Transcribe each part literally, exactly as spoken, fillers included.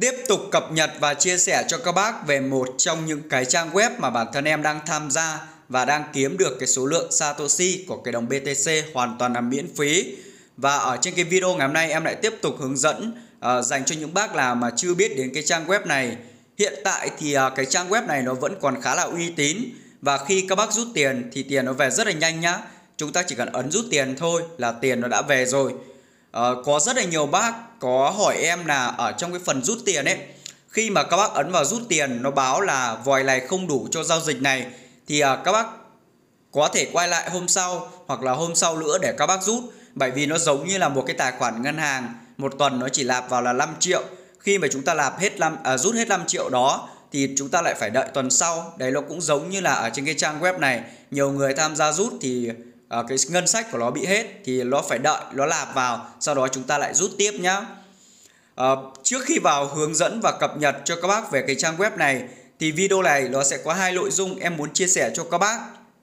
Tiếp tục cập nhật và chia sẻ cho các bác về một trong những cái trang web mà bản thân em đang tham gia và đang kiếm được cái số lượng Satoshi của cái đồng bê tê xê hoàn toàn là miễn phí. Và ở trên cái video ngày hôm nay em lại tiếp tục hướng dẫn uh, dành cho những bác nào mà chưa biết đến cái trang web này. Hiện tại thì uh, cái trang web này nó vẫn còn khá là uy tín, và khi các bác rút tiền thì tiền nó về rất là nhanh nhá. Chúng ta chỉ cần ấn rút tiền thôi là tiền nó đã về rồi. Uh, có rất là nhiều bác có hỏi em là ở trong cái phần rút tiền ấy, khi mà các bác ấn vào rút tiền nó báo là vòi này không đủ cho giao dịch này, thì uh, các bác có thể quay lại hôm sau hoặc là hôm sau nữa để các bác rút. Bởi vì nó giống như là một cái tài khoản ngân hàng, một tuần nó chỉ nạp vào là năm triệu. Khi mà chúng ta nạp hết năm, à, rút hết năm triệu đó thì chúng ta lại phải đợi tuần sau. Đấy, nó cũng giống như là ở trên cái trang web này, nhiều người tham gia rút thì uh, cái ngân sách của nó bị hết, thì nó phải đợi nó nạp vào, sau đó chúng ta lại rút tiếp nhá. Uh, trước khi vào hướng dẫn và cập nhật cho các bác về cái trang web này thì video này nó sẽ có hai nội dung em muốn chia sẻ cho các bác.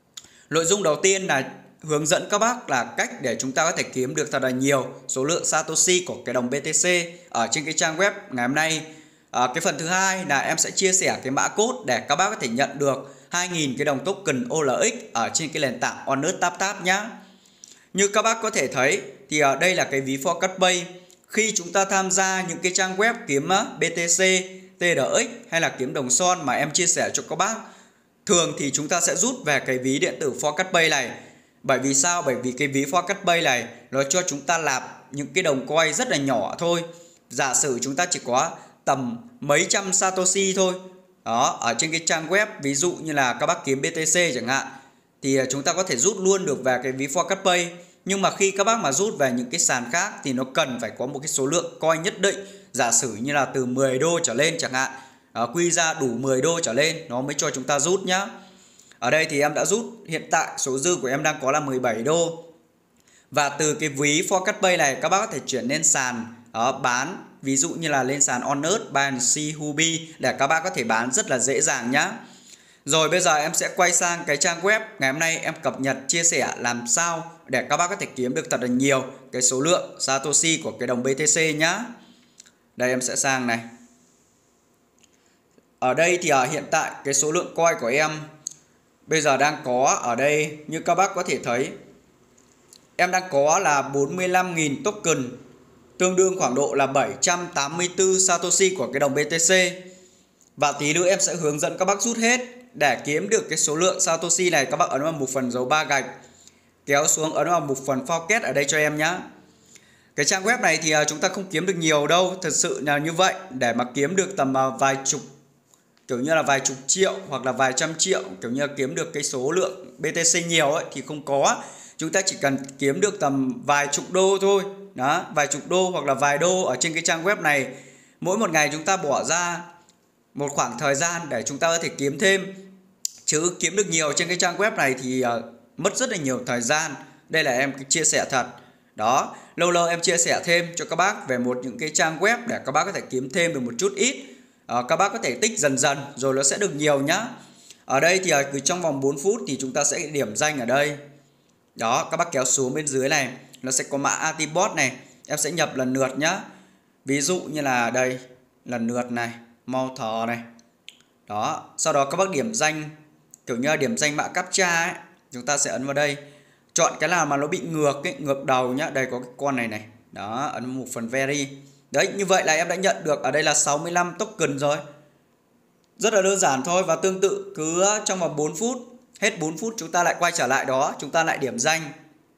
Nội dung đầu tiên là hướng dẫn các bác là cách để chúng ta có thể kiếm được thật là nhiều số lượng Satoshi của cái đồng bê tê xê ở trên cái trang web ngày hôm nay. À, cái phần thứ hai là em sẽ chia sẻ cái mã code để các bác có thể nhận được hai nghìn cái đồng token o lờ ích ở trên cái nền tảng Honest Tap Tap nhá. Như các bác có thể thấy thì ở đây là cái ví ForcastPay. Khi chúng ta tham gia những cái trang web kiếm bê tê xê, tê rờ ích hay là kiếm đồng son mà em chia sẻ cho các bác, thường thì chúng ta sẽ rút về cái ví điện tử ForcastPay này. Bởi vì sao? Bởi vì cái ví ForcastPay này nó cho chúng ta nạp những cái đồng coin rất là nhỏ thôi. Giả sử chúng ta chỉ có tầm mấy trăm Satoshi thôi. Đó, ở trên cái trang web ví dụ như là các bác kiếm bê tê xê chẳng hạn, thì chúng ta có thể rút luôn được về cái ví ForcastPay. Nhưng mà khi các bác mà rút về những cái sàn khác thì nó cần phải có một cái số lượng coin nhất định. Giả sử như là từ mười đô trở lên chẳng hạn, à, quy ra đủ mười đô trở lên nó mới cho chúng ta rút nhá. Ở đây thì em đã rút, hiện tại số dư của em đang có là mười bảy đô. Và từ cái ví ForcastPay này các bác có thể chuyển lên sàn đó, bán, ví dụ như là lên sàn Honest, Binance, Huobi để các bác có thể bán rất là dễ dàng nhá. Rồi bây giờ em sẽ quay sang cái trang web ngày hôm nay em cập nhật chia sẻ làm sao để các bác có thể kiếm được thật là nhiều cái số lượng Satoshi của cái đồng bê tê xê nhá. Đây em sẽ sang này. Ở đây thì ở hiện tại cái số lượng coin của em bây giờ đang có ở đây, như các bác có thể thấy, em đang có là bốn mươi lăm nghìn token, tương đương khoảng độ là bảy trăm tám mươi tư Satoshi của cái đồng bê tê xê. Và tí nữa em sẽ hướng dẫn các bác rút hết. Để kiếm được cái số lượng Satoshi này, các bác ấn vào mục phần dấu ba gạch, kéo xuống ấn vào mục phần Forecast ở đây cho em nhé. Cái trang web này thì chúng ta không kiếm được nhiều đâu, thật sự là như vậy. Để mà kiếm được tầm vài chục, kiểu như là vài chục triệu hoặc là vài trăm triệu, kiểu như là kiếm được cái số lượng bê tê xê nhiều ấy thì không có. Chúng ta chỉ cần kiếm được tầm vài chục đô thôi. Đó, vài chục đô hoặc là vài đô ở trên cái trang web này. Mỗi một ngày chúng ta bỏ ra một khoảng thời gian để chúng ta có thể kiếm thêm. Chứ kiếm được nhiều trên cái trang web này thì uh, mất rất là nhiều thời gian. Đây là em chia sẻ thật. Đó, lâu lâu em chia sẻ thêm cho các bác về một những cái trang web để các bác có thể kiếm thêm được một chút ít. Uh, các bác có thể tích dần dần rồi nó sẽ được nhiều nhá. Ở đây thì uh, cứ trong vòng bốn phút thì chúng ta sẽ điểm danh ở đây. Đó, các bác kéo xuống bên dưới này, nó sẽ có mã Antibot này. Em sẽ nhập lần lượt nhá. Ví dụ như là đây, lần lượt này, mau thò này. Đó, sau đó các bác điểm danh, kiểu như là điểm danh mã captcha ấy. Chúng ta sẽ ấn vào đây. Chọn cái nào mà nó bị ngược ấy, ngược đầu nhá. Đây có cái con này này. Đó, ấn một phần Veri. Đấy, như vậy là em đã nhận được ở đây là sáu mươi lăm token rồi. Rất là đơn giản thôi. Và tương tự cứ trong vòng bốn phút, hết bốn phút chúng ta lại quay trở lại đó, chúng ta lại điểm danh.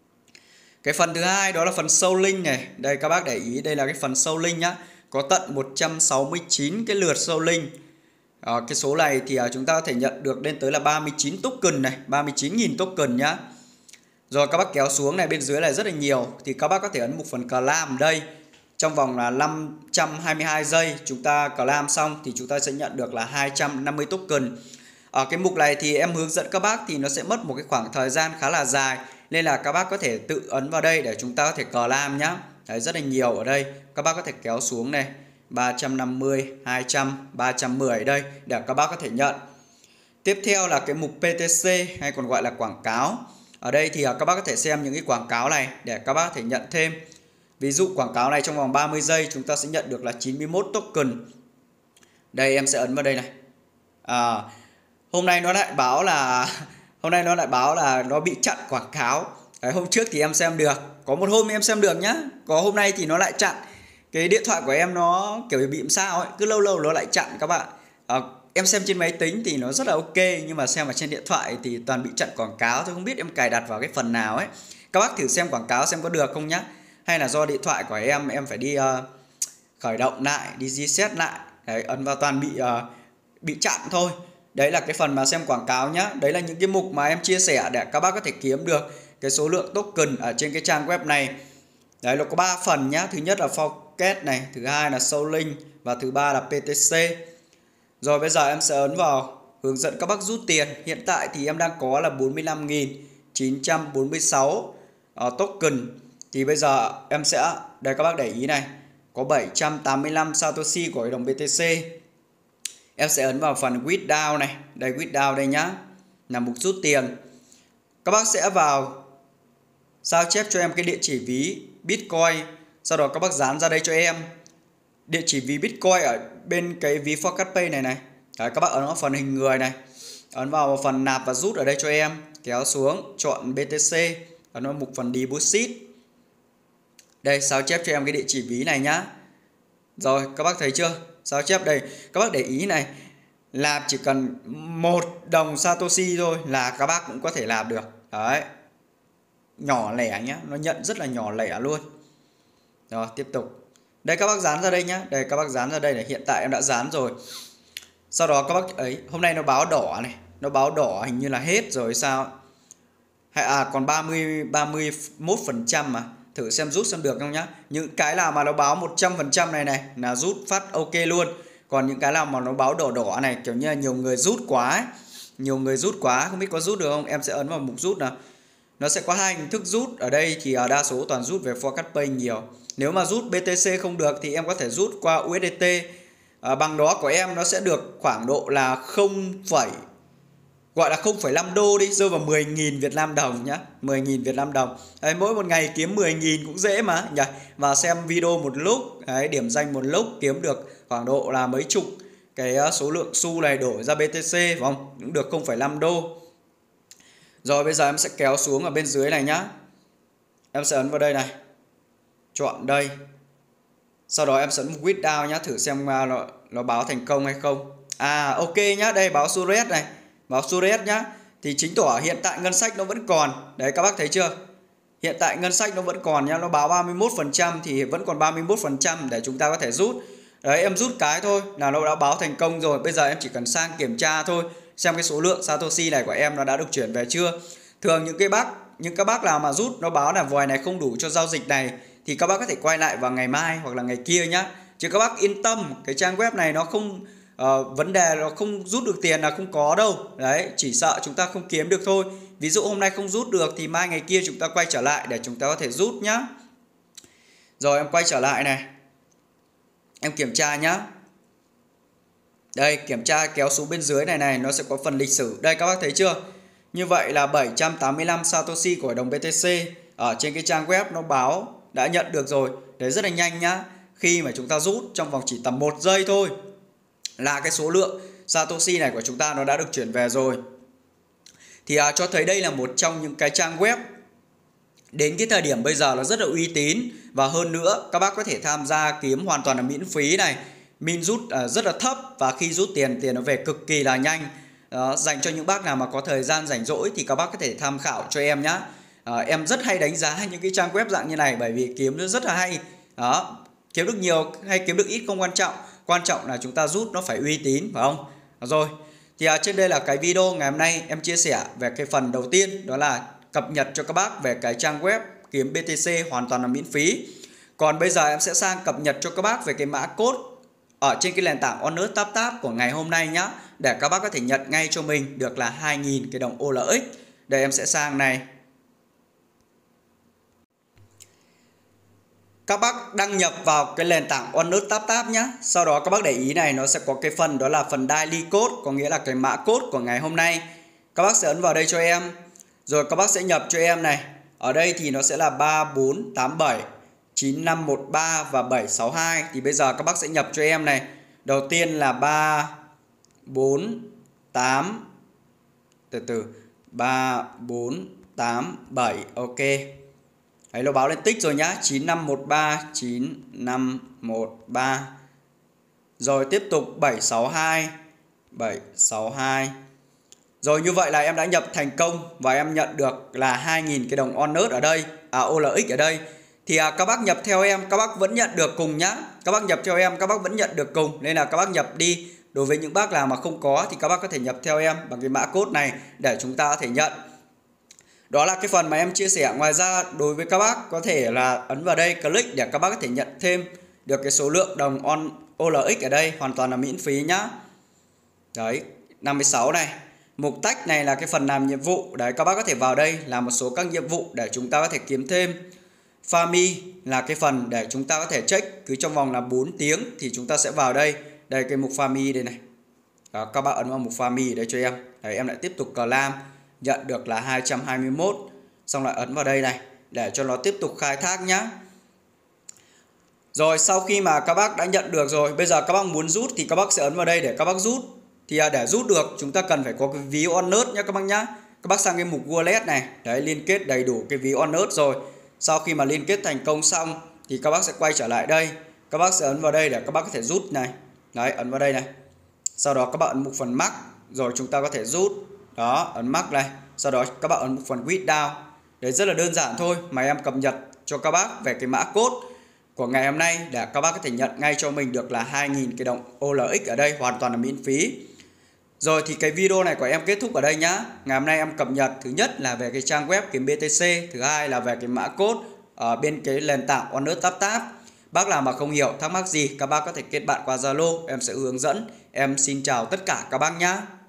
Cái phần thứ hai đó là phần Soul Link này. Đây các bác để ý, đây là cái phần Soul Link nhá. Có tận một trăm sáu mươi chín cái lượt Soul Link. À, cái số này thì chúng ta có thể nhận được lên tới là ba mươi chín token này, ba mươi chín nghìn token nhá. Rồi các bác kéo xuống này, bên dưới này rất là nhiều. Thì các bác có thể ấn một phần Claim đây. Trong vòng là năm trăm hai mươi hai giây chúng ta Claim xong thì chúng ta sẽ nhận được là hai trăm năm mươi token. Ở cái mục này thì em hướng dẫn các bác thì nó sẽ mất một cái khoảng thời gian khá là dài, nên là các bác có thể tự ấn vào đây để chúng ta có thể Claim nhá. Đấy, rất là nhiều ở đây. Các bác có thể kéo xuống này, ba trăm năm mươi, hai trăm, ba trăm mười đây để các bác có thể nhận. Tiếp theo là cái mục pê tê xê hay còn gọi là quảng cáo. Ở đây thì các bác có thể xem những cái quảng cáo này để các bác có thể nhận thêm. Ví dụ quảng cáo này trong vòng ba mươi giây chúng ta sẽ nhận được là chín mươi mốt token. Đây em sẽ ấn vào đây này. À, hôm nay nó lại báo là hôm nay nó lại báo là nó bị chặn quảng cáo. Đấy, hôm trước thì em xem được, có một hôm em xem được nhá, có hôm nay thì nó lại chặn. Cái điện thoại của em nó kiểu bị sao ấy, cứ lâu lâu nó lại chặn các bạn. À, em xem trên máy tính thì nó rất là ok, nhưng mà xem ở trên điện thoại thì toàn bị chặn quảng cáo. Tôi không biết em cài đặt vào cái phần nào ấy. Các bác thử xem quảng cáo xem có được không nhá. Hay là do điện thoại của em em phải đi uh, khởi động lại, đi reset lại. Đấy, ấn vào toàn bị uh, bị chặn thôi. Đấy là cái phần mà xem quảng cáo nhá. Đấy là những cái mục mà em chia sẻ để các bác có thể kiếm được cái số lượng token ở trên cái trang web này. Đấy, nó có ba phần nhá. Thứ nhất là Forecast này, thứ hai là Soulink và thứ ba là pê tê xê. Rồi bây giờ em sẽ ấn vào hướng dẫn các bác rút tiền. Hiện tại thì em đang có là bốn mươi lăm nghìn chín trăm bốn mươi sáu uh, token. Thì bây giờ em sẽ, đây các bác để ý này, có bảy trăm tám mươi lăm Satoshi của cái đồng bê tê xê. Em sẽ ấn vào phần withdraw này. Đây, withdraw đây nhá, là mục rút tiền. Các bác sẽ vào sao chép cho em cái địa chỉ ví Bitcoin. Sau đó các bác dán ra đây cho em địa chỉ ví Bitcoin ở bên cái ví Forecast Pay này này. Đấy, các bác ấn vào phần hình người này, ấn vào phần nạp và rút ở đây cho em, kéo xuống chọn bê tê xê, ấn vào mục phần deposit. Đây, sao chép cho em cái địa chỉ ví này nhá. Rồi các bác thấy chưa, sao chép đây. Các bác để ý này, là chỉ cần một đồng Satoshi thôi là các bác cũng có thể làm được. Đấy, nhỏ lẻ nhá, nó nhận rất là nhỏ lẻ luôn. Rồi tiếp tục. Đây các bác dán ra đây nhá. Đây các bác dán ra đây này, hiện tại em đã dán rồi. Sau đó các bác ấy, hôm nay nó báo đỏ này, nó báo đỏ hình như là hết rồi sao. Hay à còn ba mươi ba mươi mốt phần trăm mà. Thử xem rút xem được không nhá. Những cái nào mà nó báo một trăm phần trăm này này là rút phát ok luôn. Còn những cái nào mà nó báo đỏ đỏ này, kiểu như là nhiều người rút quá ấy. Nhiều người rút quá, không biết có rút được không. Em sẽ ấn vào mục rút nào. Nó sẽ có hai hình thức rút. Ở đây thì đa số toàn rút về Forecast Pay nhiều. Nếu mà rút bê tê xê không được thì em có thể rút qua u ét đê tê. à, Bằng đó của em nó sẽ được khoảng độ là không, gọi là không phẩy năm đô đi, rơi vào mười nghìn Việt Nam đồng nhá. mười nghìn Việt Nam đồng. Đấy, mỗi một ngày kiếm mười nghìn cũng dễ mà nhỉ. Và xem video một lúc, đấy, điểm danh một lúc kiếm được khoảng độ là mấy chục cái số lượng xu này đổi ra bê tê xê, phải không? Cũng được không phẩy năm đô. Rồi bây giờ em sẽ kéo xuống ở bên dưới này nhá. Em sẽ ấn vào đây này, chọn đây. Sau đó em sẽ ấn withdraw nhá, thử xem nó, nó báo thành công hay không. À ok nhá, đây báo Suret này, báo Suret nhá. Thì chính tỏ hiện tại ngân sách nó vẫn còn. Đấy các bác thấy chưa? Hiện tại ngân sách nó vẫn còn nhá, nó báo ba mươi mốt phần trăm thì vẫn còn ba mươi mốt phần trăm để chúng ta có thể rút. Đấy, em rút cái thôi là nó đã báo thành công rồi. Bây giờ em chỉ cần sang kiểm tra thôi, xem cái số lượng Satoshi này của em nó đã được chuyển về chưa. Thường những cái bác, những các bác nào mà rút nó báo là vòi này không đủ cho giao dịch này thì các bác có thể quay lại vào ngày mai hoặc là ngày kia nhá. Chứ các bác yên tâm, cái trang web này nó không uh, vấn đề nó không rút được tiền là không có đâu. Đấy, chỉ sợ chúng ta không kiếm được thôi. Ví dụ hôm nay không rút được thì mai ngày kia chúng ta quay trở lại để chúng ta có thể rút nhá. Rồi em quay trở lại này, em kiểm tra nhá. Đây, kiểm tra kéo xuống bên dưới này này, nó sẽ có phần lịch sử. Đây các bác thấy chưa? Như vậy là bảy trăm tám mươi lăm Satoshi của đồng bê tê xê ở trên cái trang web nó báo đã nhận được rồi. Đấy, rất là nhanh nhá. Khi mà chúng ta rút trong vòng chỉ tầm một giây thôi là cái số lượng Satoshi này của chúng ta nó đã được chuyển về rồi. Thì à, cho thấy đây là một trong những cái trang web đến cái thời điểm bây giờ nó rất là uy tín. Và hơn nữa các bác có thể tham gia kiếm hoàn toàn là miễn phí này. Min rút uh, rất là thấp và khi rút tiền, tiền nó về cực kỳ là nhanh. Đó, dành cho những bác nào mà có thời gian rảnh rỗi thì các bác có thể tham khảo cho em nhé. À, em rất hay đánh giá những cái trang web dạng như này bởi vì kiếm nó rất là hay. Đó, kiếm được nhiều hay kiếm được ít không quan trọng. Quan trọng là chúng ta rút nó phải uy tín, phải không? Rồi, thì à, trên đây là cái video ngày hôm nay em chia sẻ về cái phần đầu tiên, đó là cập nhật cho các bác về cái trang web kiếm bê tê xê hoàn toàn là miễn phí. Còn bây giờ em sẽ sang cập nhật cho các bác về cái mã code ở trên cái nền tảng Honest Tap Tap của ngày hôm nay nhá, để các bác có thể nhận ngay cho mình được là hai nghìn cái đồng ô lờ ích. Đây em sẽ sang này. Các bác đăng nhập vào cái nền tảng Honest Tap Tap nhá. Sau đó các bác để ý này, nó sẽ có cái phần đó là phần daily code, có nghĩa là cái mã code của ngày hôm nay. Các bác sẽ ấn vào đây cho em. Rồi các bác sẽ nhập cho em này. Ở đây thì nó sẽ là ba bốn tám bảy chín năm một ba và bảy sáu hai. Thì bây giờ các bác sẽ nhập cho em này. Đầu tiên là ba bốn tám, từ từ, ba bốn tám bảy, ok. Đấy, nó báo lên tích rồi nhá, chín năm một ba, chín năm một ba. Rồi tiếp tục bảy sáu hai, bảy sáu hai. Rồi như vậy là em đã nhập thành công và em nhận được là hai nghìn cái đồng Onus ở đây, à o lờ ích ở đây. Thì à, các bác nhập theo em, các bác vẫn nhận được cùng nhá. Các bác nhập theo em, các bác vẫn nhận được cùng. Nên là các bác nhập đi. Đối với những bác nào mà không có thì các bác có thể nhập theo em bằng cái mã code này để chúng ta có thể nhận. Đó là cái phần mà em chia sẻ. Ngoài ra đối với các bác có thể là ấn vào đây, click để các bác có thể nhận thêm được cái số lượng đồng on o lờ ích ở đây, hoàn toàn là miễn phí nhá. Đấy, năm mươi sáu này. Mục tách này là cái phần làm nhiệm vụ. Đấy, các bác có thể vào đây làm một số các nhiệm vụ để chúng ta có thể kiếm thêm. Farmy là cái phần để chúng ta có thể check cứ trong vòng là bốn tiếng thì chúng ta sẽ vào đây. Đây cái mục Farmy đây này. Đó, các bác ấn vào mục Farmy đây cho em. Đấy, em lại tiếp tục claim, nhận được là hai trăm hai mươi mốt. Xong lại ấn vào đây này để cho nó tiếp tục khai thác nhá. Rồi sau khi mà các bác đã nhận được rồi, bây giờ các bác muốn rút thì các bác sẽ ấn vào đây để các bác rút. Thì à, để rút được chúng ta cần phải có cái ví Onus nhá các bác nhá. Các bác sang cái mục wallet này, đấy, liên kết đầy đủ cái ví Onus rồi. Sau khi mà liên kết thành công xong thì các bác sẽ quay trở lại đây. Các bác sẽ ấn vào đây để các bác có thể rút này. Đấy, ấn vào đây này. Sau đó các bạn ấn mục phần Max rồi chúng ta có thể rút. Đó, ấn Max này. Sau đó các bạn ấn mục phần Withdraw. Đấy, rất là đơn giản thôi mà em cập nhật cho các bác về cái mã code của ngày hôm nay để các bác có thể nhận ngay cho mình được là hai nghìn cái đồng o lờ ích ở đây, hoàn toàn là miễn phí. Rồi thì cái video này của em kết thúc ở đây nhá. Ngày hôm nay em cập nhật thứ nhất là về cái trang web kiếm bê tê xê, thứ hai là về cái mã code ở bên cái nền tảng Onus Tap Tap. Bác nào mà không hiểu thắc mắc gì các bác có thể kết bạn qua Zalo, em sẽ hướng dẫn. Em xin chào tất cả các bác nhá.